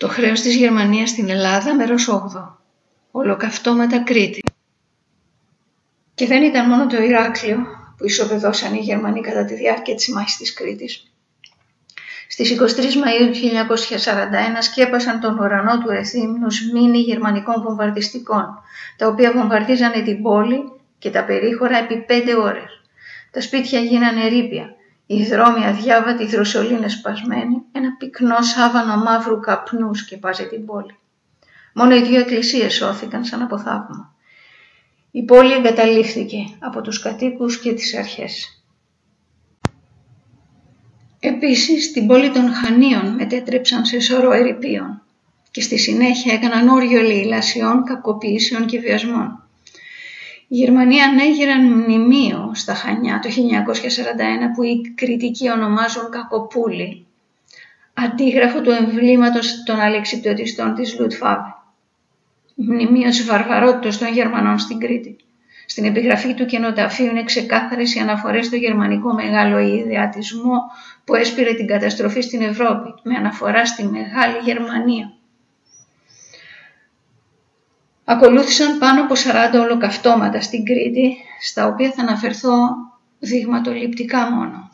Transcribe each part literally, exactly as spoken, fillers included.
Το χρέος της Γερμανίας στην Ελλάδα, μέρος όγδοο. Ολοκαυτώματα Κρήτη. Και δεν ήταν μόνο το Ηράκλειο που ισοπεδώσαν οι Γερμανοί κατά τη διάρκεια της μάχης της Κρήτης. Στις εικοστή τρίτη Μαΐου του χίλια εννιακόσια σαράντα ένα σκέπασαν τον ουρανό του Ρεθύμνους μήνυ γερμανικών βομβαρδιστικών, τα οποία βομβαρδίζανε την πόλη και τα περίχωρα επί πέντε ώρες. Τα σπίτια γίνανε ερείπια, οι δρόμοι αδιάβατοι, οι δροσολίνες σπασμένοι, ένα πυκνό σάβανο μαύρου καπνού σκεπάζει την πόλη. Μόνο οι δύο εκκλησίες σώθηκαν σαν από θαύμα. Η πόλη εγκαταλείφθηκε από τους κατοίκους και τις αρχές. Επίσης, την πόλη των Χανίων μετέτρεψαν σε σωρό ερειπίων και στη συνέχεια έκαναν όργιο ελεηλασιών, κακοποιήσεων και βιασμών. Οι Γερμανοί ανέγειραν μνημείο στα Χανιά το χίλια εννιακόσια σαράντα ένα που οι κριτικοί ονομάζουν Κακοπούλη, αντίγραφο του εμβλήματος των αλεξιπτωτιστών της Λουτφάβε. Μνημείο της βαρβαρότητας των Γερμανών στην Κρήτη. Στην επιγραφή του κενοταφείου είναι ξεκάθαρες οι αναφορές στο γερμανικό μεγάλο ιδεατισμό που έσπηρε την καταστροφή στην Ευρώπη, με αναφορά στη Μεγάλη Γερμανία. Ακολούθησαν πάνω από σαράντα ολοκαυτώματα στην Κρήτη, στα οποία θα αναφερθώ δειγματοληπτικά μόνο.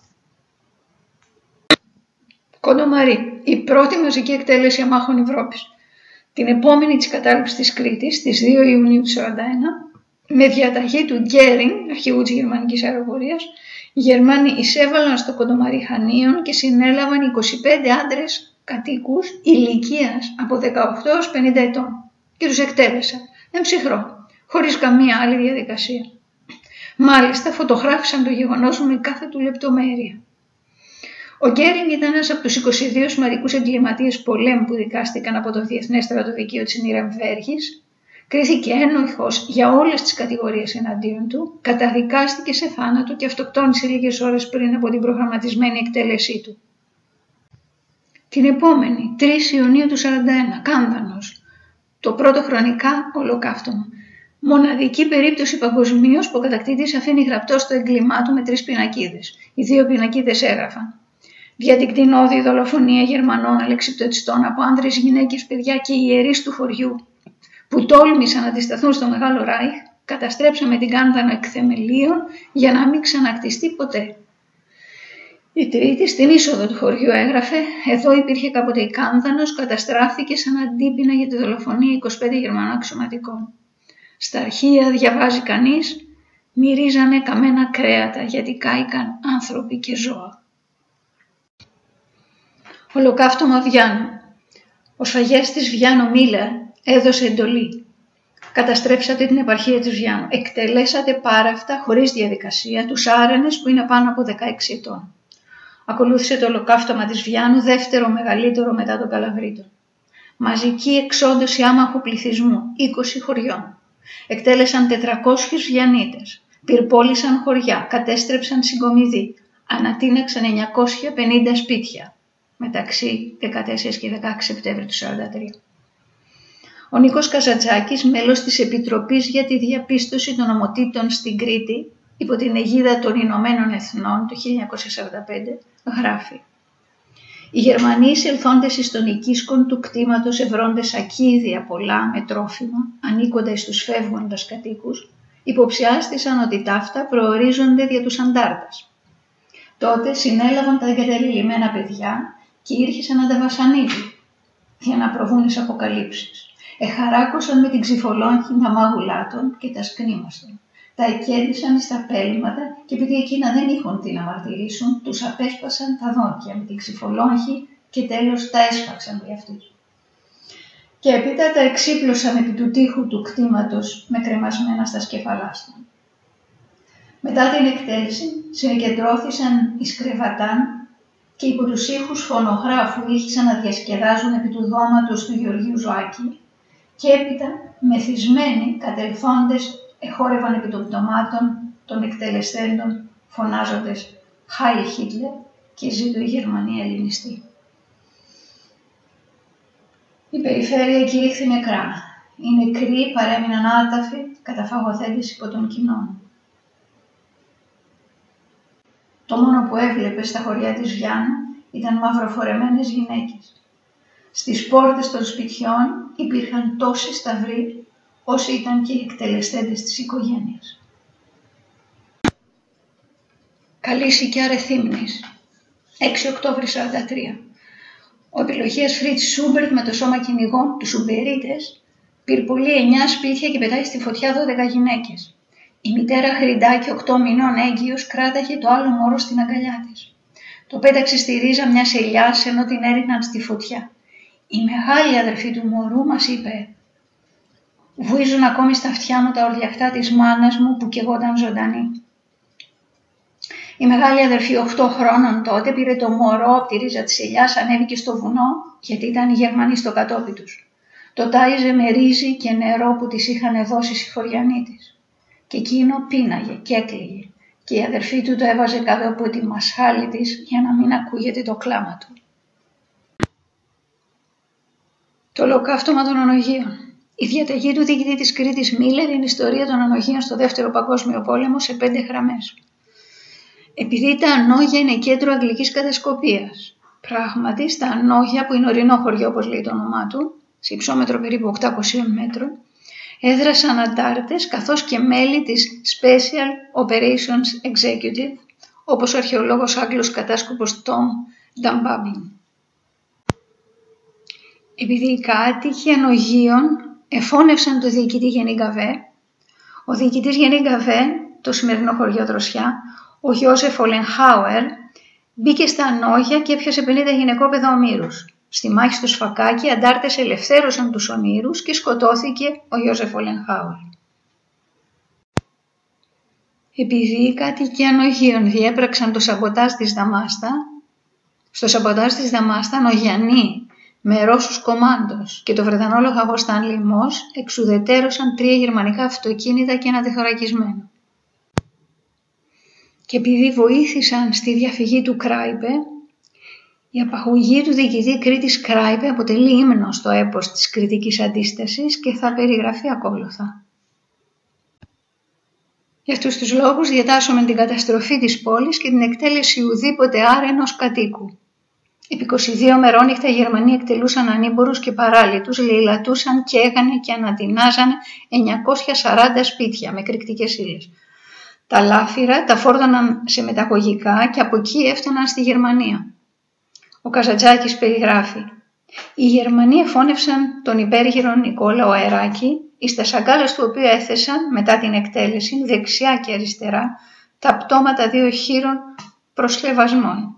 Κοντομαρί, η πρώτη μαζική εκτέλεση αμάχων Ευρώπης. Την επόμενη της κατάληψης της Κρήτης, στις δύο Ιουνίου του χίλια εννιακόσια σαράντα ένα, με διαταγή του Γκέρινγκ, αρχηγού της γερμανικής αεροπορίας, οι Γερμανοί εισέβαλαν στο Κοντομαρί Χανίων και συνέλαβαν είκοσι πέντε άντρες κατοίκους ηλικίας από δεκαοκτώ έως πενήντα ετών και τους εκτέλεσαν, εμψυχρό, χωρίς καμία άλλη διαδικασία. Μάλιστα φωτογράφησαν το γεγονός με κάθε του λεπτομέρεια. Ο Γκέρινγκ ήταν ένας από τους είκοσι δύο σημαντικούς εγκληματίες πολέμου που δικάστηκαν από το Διεθνές Στρατοδικείο της Νιρεμβέργης. Κρίθηκε ένοχος για όλες τις κατηγορίες εναντίον του, καταδικάστηκε σε θάνατο και αυτοκτόνησε λίγες ώρες πριν από την προγραμματισμένη εκτέλεσή του. Την επόμενη, τρεις Ιουνίου του χίλια εννιακόσια σαράντα ένα, Κάνδανος, το πρώτο χρονικά ολοκαύτωμα. Μοναδική περίπτωση παγκοσμίως που ο κατακτήτης αφήνει γραπτό στο έγκλημά του με τρεις πινακίδες. Οι δύο πινακίδες έγραφαν: «Για την κτηνώδη δολοφονία Γερμανών αλεξιπτωτιστών από άνδρες, γυναίκες, παιδιά και ιερείς του χωριού που τόλμησαν να αντισταθούν στο Μεγάλο Ράιχ, καταστρέψαμε την Κάνδανο εκ θεμελίων για να μην ξανακτιστεί ποτέ». Η τρίτη στην είσοδο του χωριού έγραφε: «Εδώ υπήρχε κάποτε η Κάνδανος, καταστράφηκε σαν αντίπεινα για τη δολοφονία είκοσι πέντε Γερμανών αξιωματικών». Στα αρχεία διαβάζει κανείς: «Μυρίζανε καμένα κρέατα γιατί κάηκαν άνθρωποι και ζώα». Ολοκαύτωμα Βιάνου. Ο σφαγέστης Βιάνο Μίλερ έδωσε εντολή: «Καταστρέψατε την επαρχία της Βιάνου. Εκτελέσατε πάραφτα, χωρίς διαδικασία, τους άρενες που είναι πάνω από δεκαέξι ετών». Ακολούθησε το ολοκαύτωμα της Βιάνου, δεύτερο μεγαλύτερο μετά τον Καλαβρίτο. Μαζική εξόντωση άμαχου πληθυσμού, είκοσι χωριών. Εκτέλεσαν τετρακόσιους Βιαννίτες. Πυρπόλησαν χωριά, κατέστρεψαν συγκομιδή. Ανατείναξαν εννιακόσια πενήντα σπίτια μεταξύ δεκατέσσερις και δεκαέξι Σεπτέμβρη του χίλια εννιακόσια σαράντα τρία. Ο Νίκος Καζαντζάκης, μέλος της Επιτροπής για τη Διαπίστωση των Ομοτήτων στην Κρήτη, υπό την αιγίδα των Ηνωμένων Εθνών του χίλια εννιακόσια σαράντα πέντε, γράφει: «Οι Γερμανοί εισελθόντες εις των οικίσκων του κτήματος ευρώντες ακίδια πολλά με τρόφιμα, ανήκοντα εις τους φεύγοντας κατοίκους, υποψιάστησαν ότι ταύτα προορίζονται δια τους αντάρτας. Τότε συνέλαβαν τα εγκαταλειμμένα παιδιά και ήρχισαν να τα βασανίζουν για να προβούν εις αποκαλύψεις. Εχαράκωσαν με την ξυφολόγχη τα μάγουλάτων και τα σκνήμαστον. Τα εκέντησαν στα πέλματα και επειδή εκείνα δεν είχαν τι να μαρτυρήσουν, τους απέσπασαν τα δόντια με την ξυφολόγχη και τέλος τα έσφαξαν για αυτούς. Και έπειτα τα εξύπλωσαν επί του τοίχου του κτήματος με κρεμασμένα στα σκεφαλάστα. Μετά την εκτέλεση συγκεντρώθησαν εις κρεβατάν και υπό τους ήχους φωνογράφου ήρχισαν να διασκεδάζουν επί του δώματος του Γεωργίου Ζωάκη και έπειτα μεθυσμένοι κατελθόντες εχόρευαν επί των πτωμάτων των εκτελεσθέντων φωνάζοντες «Χάιλ Χίτλερ» και «Ζήτω η Γερμανία ελληνιστή». Η περιφέρεια κηρύχθη νεκρά. Οι νεκροί παρέμειναν άταφοι κατά φαγωθέντες υπό των κοινών. Το μόνο που έβλεπε στα χωριά της Βιάνου ήταν μαυροφορεμένες γυναίκες. Στις πόρτες των σπιτιών υπήρχαν τόσοι σταυροί όσοι ήταν και οι εκτελεστέντες της οικογένειας. Καλή Σικιά Ρεθύμνης, έξι Οκτώβρη σαράντα τρία. Ο επιλογίας Φρίτς Σούμπερτ με το σώμα κυνηγών, τους Σουμπερίτες, πυρπολεί εννιά σπίτια και πετάει στη φωτιά δώδεκα γυναίκες. Η μητέρα Χρυντάκη, οκτώ μηνών έγκυος, κράταγε το άλλο μωρό στην αγκαλιά της. Το πέταξε στη ρίζα μιας ελιάς ενώ την έριχναν στη φωτιά. Η μεγάλη αδερφή του μωρού μας είπε: «Βουίζουν ακόμη στα αυτιά μου τα ορδιαχτά της μάνας μου που καιγόταν ζωντανή». Η μεγάλη αδερφή, οκτώ χρόνων τότε, πήρε το μωρό από τη ρίζα της ελιάς, ανέβηκε στο βουνό, γιατί ήταν οι Γερμανοί στο κατόπι τους. Το τάιζε με ρύζι και νερό που της είχαν δώσει οι σιφοριανοί της. Και εκείνο πίναγε και έκλαιγε, και η αδερφή του το έβαζε κάτω από τη μασχάλη της για να μην ακούγεται το κλάμα του. Το ολοκαύτωμα των ανογείων. Η διαταγή του διοικητή της Κρήτης Μίλλερ είναι η ιστορία των ανογείων στο Δεύτερο Παγκόσμιο Πόλεμο σε πέντε γραμμές. Επειδή τα Ανόγια είναι κέντρο αγγλικής κατασκοπίας, πράγματι στα Ανόγια, που είναι ορεινό χωριό όπως λέει το όνομά του, σε υψόμετρο περίπου οκτακόσια μέτρων, έδρασαν αντάρτες καθώς και μέλη της Special Operations Executive, όπως ο αρχαιολόγος Άγγλος κατάσκοπος Tom Dunbabin. Επειδή οι κάτοικοι Ανογείων εφώνευσαν το διοικητή Γενή Γκαβέ, ο διοικητής Γενή Γκαβέ, το σημερινό χωριό Δροσιά, ο Γιώσεφ Ολενχάουερ, μπήκε στα Ανόγια και έπιασε πενήντα γυναικόπαιδα ομήρους. Στη μάχη στο Σφακάκι, οι αντάρτες ελευθέρωσαν τους ομήρους και σκοτώθηκε ο Γιώσεφ Ολενχάουερ. Επειδή οι κάτοικοι Ανογείων διέπραξαν το σαμποτάζ της Δαμάστα, στο σαμποτάζ της Δαμάστα, Ανογιανοί με Ρώσους κομάντος και το Βρετανό λοχαγό Στάνλι Μος εξουδετέρωσαν τρία γερμανικά αυτοκίνητα και ένα τεθωρακισμένο. Και επειδή βοήθησαν στη διαφυγή του Κράιπε, η απαγωγή του διοικητή Κρήτης Κράιπε αποτελεί ύμνο στο έπος της κρητικής αντίστασης και θα περιγραφεί ακόλουθα. Για αυτούς τους λόγους διατάσσουμε την καταστροφή της πόλης και την εκτέλεση ουδήποτε άρενος κατοίκου. Επί είκοσι δύο μερόνυχτα οι Γερμανοί εκτελούσαν ανήμπορους και παράλυτους, λαιλατούσαν, καίγανε και ανατινάζανε εννιακόσια σαράντα σπίτια με κρυκτικές ύλες. Τα λάφυρα τα φόρτωναν σε μεταγωγικά και από εκεί έφταναν στη Γερμανία. Ο Καζαντζάκης περιγράφει: «Οι Γερμανοί εφώνευσαν τον υπέργυρο Νικόλαο Αεράκη, εις τα σαγκάλες του οποίου έθεσαν μετά την εκτέλεση δεξιά και αριστερά τα πτώματα δύο χείρων προσλεβασμών».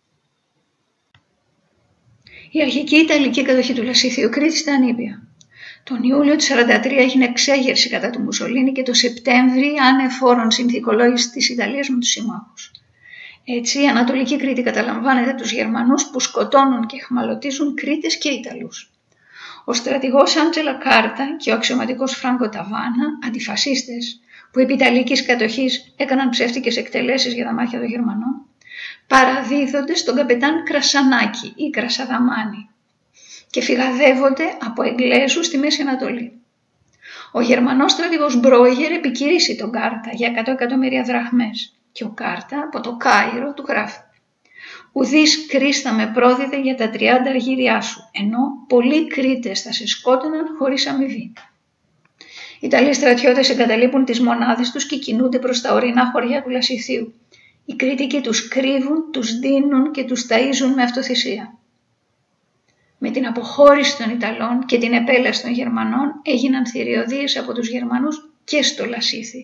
Η αρχική Ιταλική κατοχή του Λασίθιου Κρήτης ήταν ήπια. Τον Ιούλιο του χίλια εννιακόσια σαράντα τρία έγινε εξέγερση κατά του Μουσολίνη και το Σεπτέμβρη ανεφόρον συνθηκολόγηση της Ιταλίας με τους συμμάχους. Έτσι η Ανατολική Κρήτη καταλαμβάνεται από τους Γερμανούς που σκοτώνουν και αιχμαλωτίζουν Κρήτες και Ιταλούς. Ο στρατηγός Άντζελα Κάρτα και ο αξιωματικός Φράγκο Ταβάνα, αντιφασίστες που επί Ιταλικής κατοχής έκαναν ψεύτικες εκτελέσεις για τα μάτια των Γερμανών, παραδίδονται στον καπετάν Κρασανάκη ή Κρασαδαμάνη και φυγαδεύονται από Εγγλέζους στη Μέση Ανατολή. Ο Γερμανός στρατηγός Μπρόγερ επικηρύσει τον Κάρτα για εκατό εκατομμύρια δραχμές και ο Κάρτα από το Κάιρο του γράφει: «Ουδείς Κρίστα με πρόδιδε για τα τριάντα αργύριά σου, ενώ πολλοί Κρήτες θα σε σκότωναν χωρίς αμοιβή». Οι Ιταλοί στρατιώτες εγκαταλείπουν τις μονάδες τους και κινούνται προς τα ορεινά χωριά του Λασιθίου. Οι Κρήτικοι τους κρύβουν, τους δίνουν και τους ταΐζουν με αυτοθυσία. Με την αποχώρηση των Ιταλών και την επέλαση των Γερμανών έγιναν θηριωδίες από τους Γερμανούς και στο Λασίθι.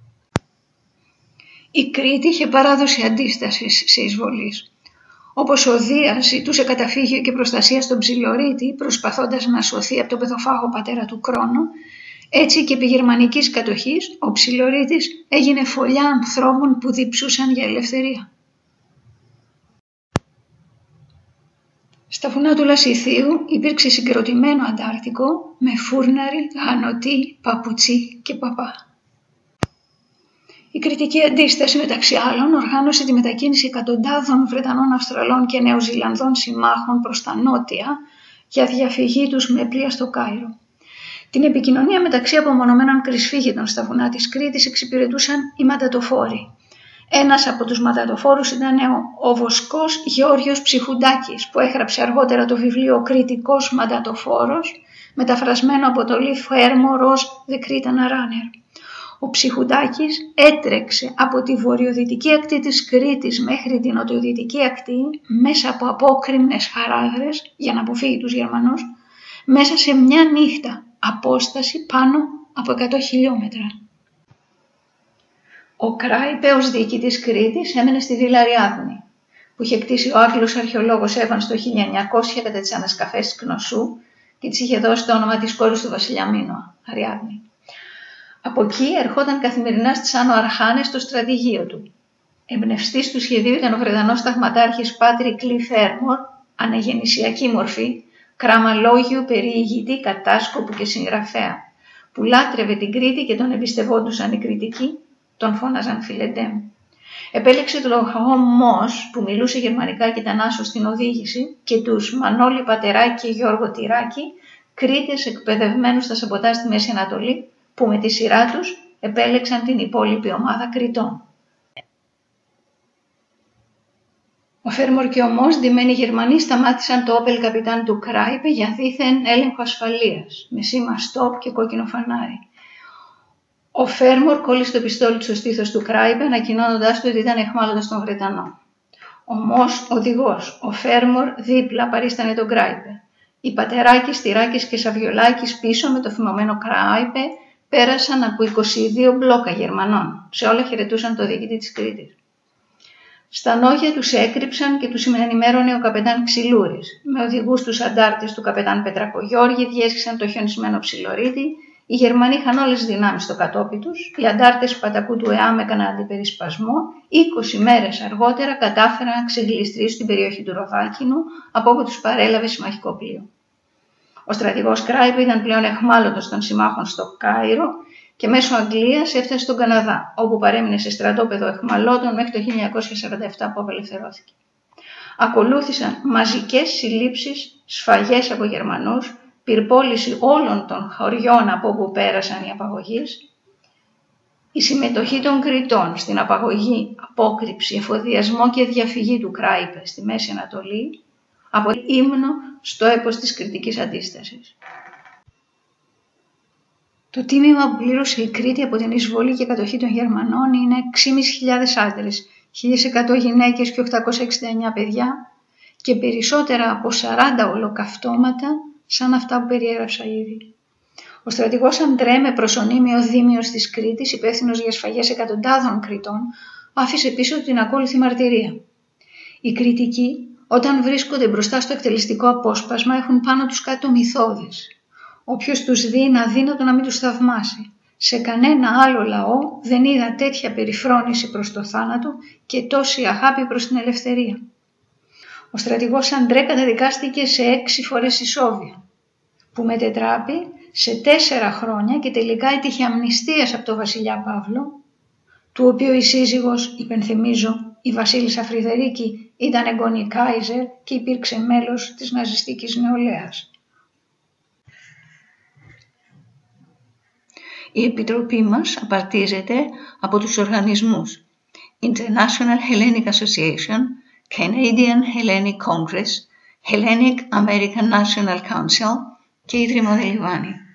Η Κρήτη είχε παράδοση αντίστασης σε εισβολής. Όπως ο Δίας ζητούσε καταφύγιο και προστασία στον Ψιλορίτη, προσπαθώντας να σωθεί από τον πεδοφάγο πατέρα του Κρόνο, έτσι και επί γερμανικής κατοχής ο Ψιλορίτης έγινε φωλιά ανθρώπων που διψούσαν για ελευθερία. Στα βουνά του Λασιθίου υπήρξε συγκροτημένο αντάρτικο με φούρναρη, γανωτή, παπουτσί και παπά. Η κριτική αντίσταση μεταξύ άλλων οργάνωσε τη μετακίνηση εκατοντάδων Βρετανών, Αυστραλών και Νεοζηλανδών συμμάχων προς τα νότια για διαφυγή τους με πλοία στο Κάιρο. Την επικοινωνία μεταξύ απομονωμένων κρυσφύγητων στα βουνά της Κρήτης εξυπηρετούσαν οι μαντατοφόροι. Ένας από τους ματατοφόρους ήταν ο, ο Βοσκός Γεώργιος Ψιχουντάκης, που έγραψε αργότερα το βιβλίο «Ο Κρητικός Ματατοφόρος», μεταφρασμένο από το Λι Φέρμορος The Cretan Runner. Ο Ψιχουντάκης έτρεξε από τη βορειοδυτική ακτή της Κρήτης μέχρι την νοτιοδυτική ακτή μέσα από απόκρημνες χαράδρες για να αποφύγει τους Γερμανούς, μέσα σε μια νύχτα, απόσταση πάνω από εκατό χιλιόμετρα. Ο Κράιπε ως διοικητής Κρήτης έμενε στη Βίλα Αριάδνη, που είχε κτίσει ο Άγγλος αρχαιολόγος Εύανς το χίλια εννιακόσια κατά τις ανασκαφές της Κνωσού και της είχε δώσει το όνομα της κόρης του βασιλιά Μίνωα, Αριάδνη. Από εκεί ερχόταν καθημερινά στις Άνω Αρχάνες στο στρατηγείο του. Εμπνευστής του σχεδίου ήταν ο Βρετανός σταγματάρχης Πάτρικ Λι Φέρμορ, αναγεννησιακή μορφή, κραμαλόγιο, περιηγητή, κατάσκοπου και συγγραφέα, που λάτρευε την Κρήτη και τον εμπιστευόντουσαν οι Κρητικοί, τον φώναζαν Φιλεντέμ. Επέλεξε τον λοχαγό Μος, που μιλούσε γερμανικά και ήταν άσος στην οδήγηση, και τους Μανώλη Πατεράκη και Γιώργο Τυράκη, Κρήτες εκπαιδευμένους στα σαμποτάζ στη Μέση Ανατολή, που με τη σειρά τους επέλεξαν την υπόλοιπη ομάδα Κρητών. Ο Φέρμορ και ο Μος, ντυμένοι Γερμανοί, σταμάτησαν το όπελ καπιτάν του Κράιπε για δίθεν έλεγχο ασφαλείας, με σήμα στόπ και κόκκινο φανάρι. Ο Φέρμορ κόλλησε το πιστόλι του στο στήθος του Κράιπε, ανακοινώνοντας του ότι ήταν εχμάλωτος των Βρετανών. Ο Μος, οδηγός, ο Φέρμορ δίπλα παρίστανε τον Κράιπε. Οι Πατεράκης, Τυράκης και Σαβιολάκης πίσω με το φημωμένο Κράιπε πέρασαν από είκοσι δύο μπλόκα Γερμανών. Σε όλα χαιρετούσαν το διοικητή της Κρήτης. Στα νόγια τους έκρυψαν και τους ενημέρωνε ο καπετάν Ξυλούρης. Με οδηγούς τους αντάρτες του καπετάν Πετρακογιώργη διέσχισαν το χιονισμένο Ψιλορίτη. Οι Γερμανοί είχαν όλες τις δυνάμεις στο κατόπι τους. Οι αντάρτες Πατακού του ΕΑΜ έκαναν αντιπερισπασμό. είκοσι μέρες αργότερα κατάφεραν να ξεγλιστρήσουν την περιοχή του Ροδάκινου, από όπου τους παρέλαβε συμμαχικό πλοίο. Ο στρατηγός Κράιπε ήταν πλέον εχμάλωτος των συμμάχων στο Κάιρο και μέσω Αγγλίας έφτασε στον Καναδά, όπου παρέμεινε σε στρατόπεδο εχμαλώτων μέχρι το χίλια εννιακόσια σαράντα επτά που απελευθερώθηκε. Ακολούθησαν μαζικές συλλήψεις, σφαγές από Γερμανούς, πυρπόληση όλων των χωριών από όπου πέρασαν οι απαγωγείς. Η συμμετοχή των Κρητών στην απαγωγή, απόκρυψη, εφοδιασμό και διαφυγή του Κράιπε στη Μέση Ανατολή από ύμνο στο έπος της Κρητικής Αντίστασης. Το τίμημα που πλήρωσε η Κρήτη από την εισβολή και κατοχή των Γερμανών είναι έξι χιλιάδες πεντακόσιες άντρες, χίλια εκατό γυναίκες και οκτακόσια εξήντα εννέα παιδιά και περισσότερα από σαράντα ολοκαυτώματα σαν αυτά που περιέγραψα ήδη. Ο στρατηγός Αντρέ, με προσωνύμιο δήμιος της Κρήτης, υπεύθυνος για σφαγές εκατοντάδων Κρητών, άφησε πίσω του την ακόλουθη μαρτυρία. Οι Κρητικοί, όταν βρίσκονται μπροστά στο εκτελεστικό απόσπασμα, έχουν πάνω τους κάτω μυθώδες. Όποιος τους δει είναι αδύνατο να μην τους θαυμάσει. Σε κανένα άλλο λαό δεν είδα τέτοια περιφρόνηση προς το θάνατο και τόση αγάπη προς την ελευθερία. Ο στρατηγός Αντρέ καταδικάστηκε σε έξι φορές ισόβια, που μετετράπη σε τέσσερα χρόνια και τελικά έτυχε αμνηστίας από τον βασιλιά Παύλο, του οποίου η σύζυγος, υπενθυμίζω, η βασίλισσα Φρυδερίκη, ήταν εγγονή Κάιζερ και υπήρξε μέλος της ναζιστικής νεολαίας. Η Επιτροπή μας απαρτίζεται από τους οργανισμούς International Hellenic Association, Canadian Hellenic Congress, Hellenic American National Council και Ίδρυμα Δελιβάνη.